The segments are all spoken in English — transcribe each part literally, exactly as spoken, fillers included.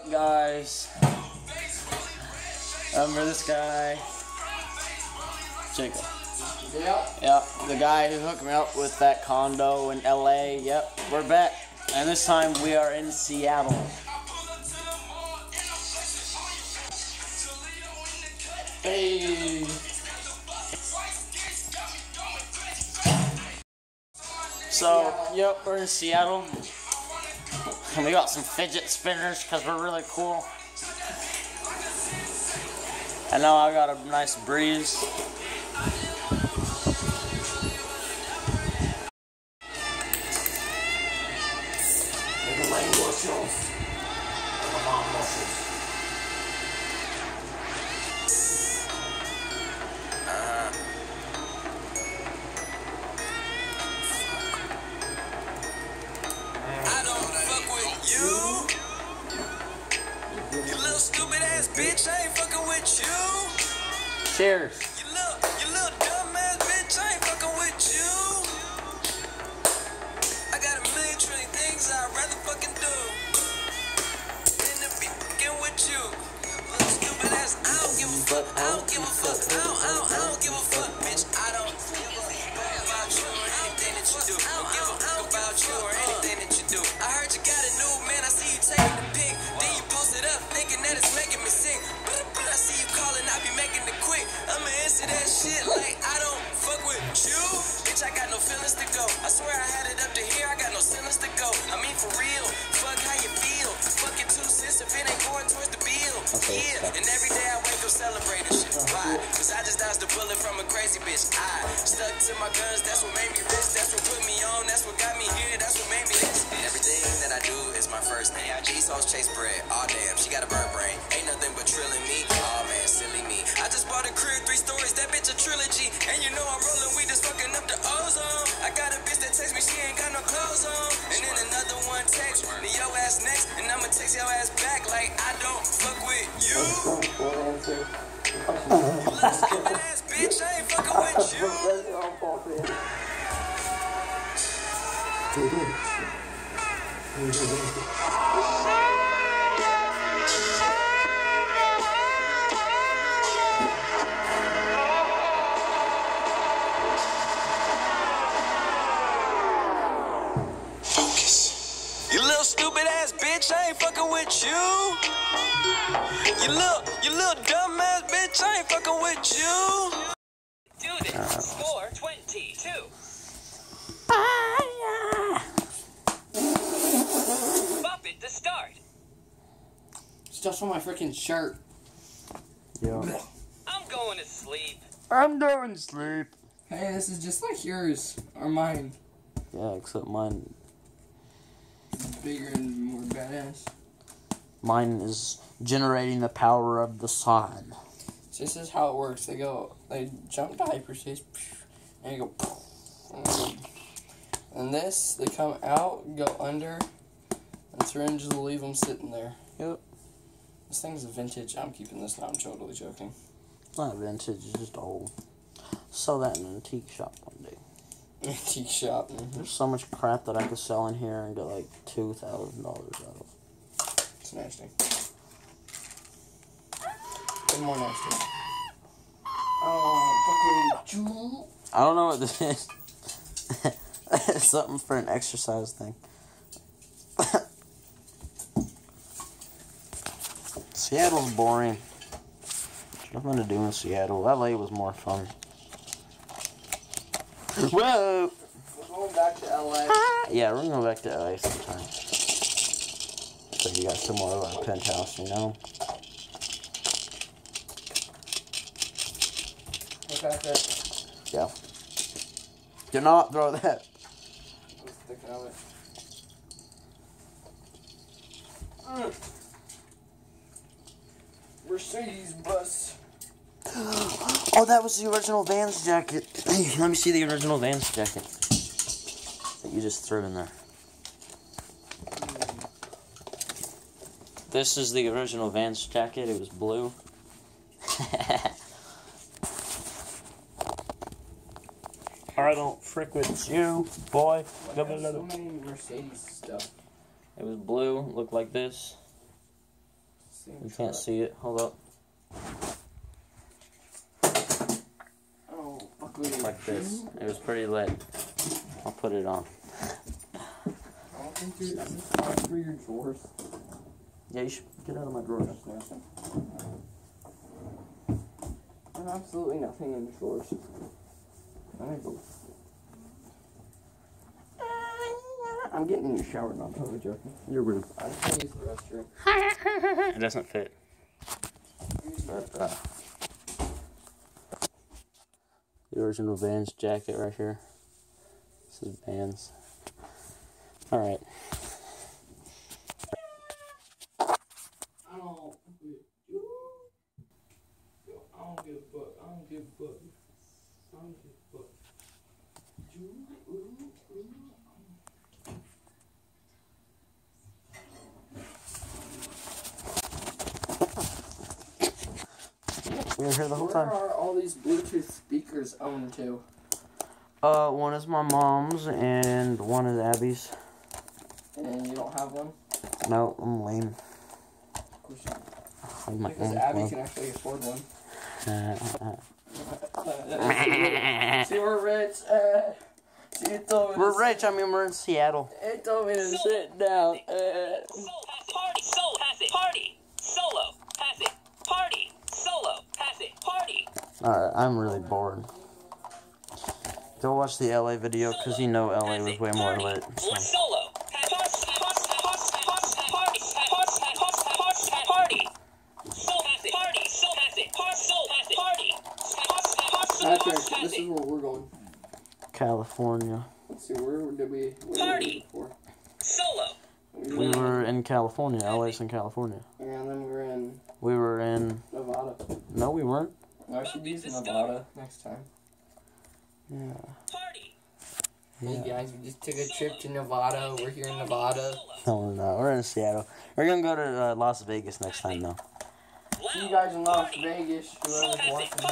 up, guys? Remember this guy? Jacob. Yep. Yep, the guy who hooked me up with that condo in L A. Yep, we're back. And this time we are in Seattle. Hey. So, yep, we're in Seattle. And we got some fidget spinners because we're really cool. And now I got a nice breeze. Bitch, I ain't fucking with you. Cheers. You little, you little dumbass bitch, I ain't fucking with you. I got a million trillion things I'd rather fucking do than to be fucking with you. Little stupid ass, I don't give a fuck, I don't give a fuck, I don't, I don't, I don't give a fuck, bitch. I don't give a fuck about you or anything that you do. I don't give a fuck about you or anything that you do. I heard you got a new man, I see you taking the pic, then you post it up thinking that it's making me sick. I see you calling, I be making it quick. I'ma answer that shit like I don't fuck with you. Bitch, I got no feelings to go. I swear I had it up to here, I got no feelings to go. I mean for real, fuck how you feel. Fuck it two cents if it ain't going towards the bill. Okay, yeah, okay. and every day I wake up celebrating shit. Why? Cause I just dodged a bullet from a crazy bitch. I stuck to my guns, that's what made me rich. That's what put me on, that's what got me here. That's what made me this. Everything that I do is my first name. G sauce chase bread. Aw oh, damn, she got a bird brain. Ain't nothing but trilling me. Oh man, silly me. I just bought a crib, three stories, that bitch a trilogy. And you know I'm rolling weed, just fucking up the ozone. I got a bitch that texts me, she ain't got no clothes on. And then another one text me, yo ass next. And I'ma text your ass back like I don't fuck with you. You little stupid ass bitch, I ain't fucking with you. You little stupid ass bitch, I ain't fucking with you. You little, you little dumb ass bitch, I ain't fucking with you. Do this. Score twenty-two. Bump it to start. Stuff's on my freaking shirt. Yeah. I'm going to sleep. I'm going to sleep. Hey, this is just like yours or mine. Yeah, except mine. Bigger and more badass. Mine is generating the power of the sun. So this is how it works. They go, they jump to hyperspace, and you go, and this, they come out, go under, and syringes will leave them sitting there. Yep. This thing's vintage. I'm keeping this now. I'm totally joking. It's not vintage, it's just old. Sell that in an antique shop one day. Antique shop. Mm-hmm. There's so much crap that I could sell in here and get like two thousand dollars out of. It's nasty. One more nasty. Oh, fucking I don't know what this is. It's something for an exercise thing. Seattle's boring. There's nothing to do in Seattle. L A was more fun. Whoa! We're going back to L A. Yeah, we're gonna go back to L A sometime. So you got some more of our penthouse, you know? Okay, that's Yeah. Do not throw that. Let's stick it out. Mm. Mercedes bus. Oh, that was the original Vans jacket. Hey, let me see the original Vans jacket that you just threw in there. This is the original Vans jacket. It was blue. I don't frick with you, boy. Why have so many Mercedes stuff? It was blue. Looked like this. Same You truck. can't see it. Hold up. Oh, fuck me. Like this. It was pretty lit. I'll put it on. I don't think you. This is fine for your drawers. Yeah, you should get out of my drawers. Nothing. There's absolutely nothing in the drawers. Let me go. I'm getting in the shower, not totally joking. You're rude. I just want to use the restroom. It doesn't fit. But, uh, the original Vans jacket right here. This is Vans. Alright. I don't. I don't give a fuck. I don't give a fuck. I don't give a fuck. We were here the whole Where time. are all these Bluetooth speakers owned to? Uh, one is my mom's and one is Abby's. And you don't have one? No, I'm lame. Of course you don't. I have my Because own Abby club. can actually afford one. Uh, uh, uh. See, we're rich. Uh, see, it told me We're to, rich. I mean, we're in Seattle. It told me to sit down. Uh, Soul has it. Party. Soul has it. Party. Solo has it. Party. Solo has it. Party. Alright, I'm really bored. Go watch the L A video, because you know L A was way more lit. So. Solo. Party. Soul has it. Party. Soul has it. Soul has it. Party. Patrick, this is where we're going. California. Let's see, where did we... Where Party. Were we before? Solo. We were in California. L A's in California. And then we're in We were in... Nevada. No, we weren't. I should be in Nevada next time. Yeah. Party. Hey guys, we just took a trip to Nevada. We're here in Nevada. No, no, we're in Seattle. We're gonna go to uh, Las Vegas next time, though. See you guys in Las Vegas. Soul Whoever's has it. watching.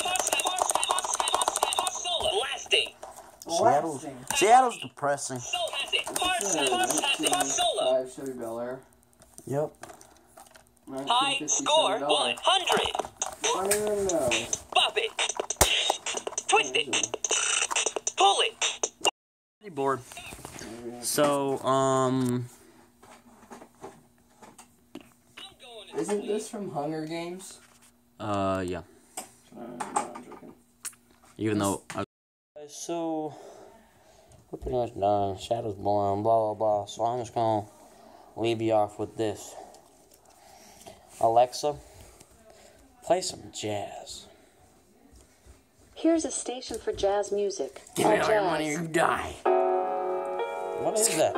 Lasting. Seattle's, Seattle's depressing. Soul has it. This is a Has it. Solo. nineteen Chevy Bel Air. Yep. High score one hundred. I don't even know. Bop it. Twist it. Pull it. Pretty bored. So, um... I'm going to Isn't this from Hunger Games? Uh, yeah. Uh, no, I'm joking. Even though... I... So... We're pretty much done. Shadow's blowing, blah, blah, blah. So I'm just gonna leave you off with this. Alexa, play some jazz. Here's a station for jazz music. Give All me all your jazz. money or you die. What is that?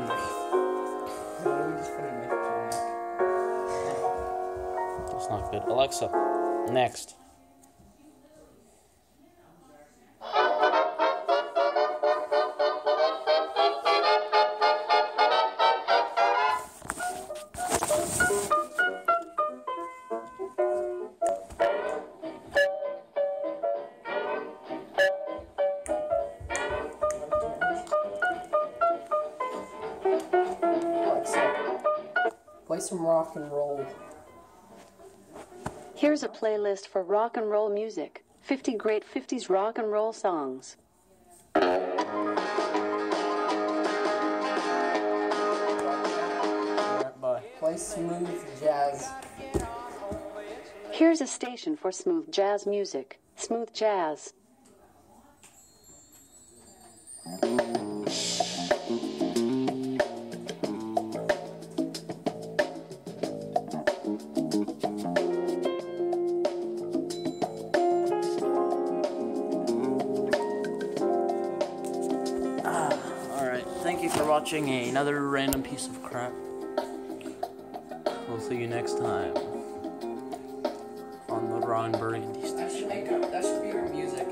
That's not good. Alexa, next. Play some rock and roll. Here's a playlist for rock and roll music. fifty great fifties rock and roll songs. Alright, bye. Play smooth jazz. Here's a station for smooth jazz music. Smooth jazz. Alright, thank you for watching another random piece of crap. We'll see you next time on the Ron Burgundy That station. should make up. That should be our music.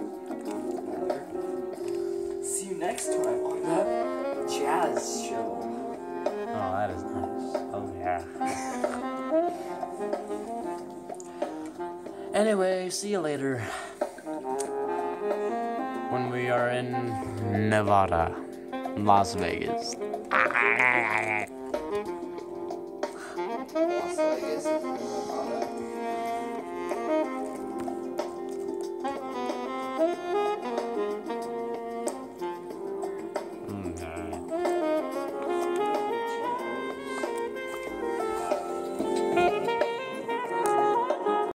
See you next time on the jazz show. Oh, that is nice. Oh, yeah. Anyway, see you later. When we are in Nevada, Las Vegas. Lost Legacy. Oh, no.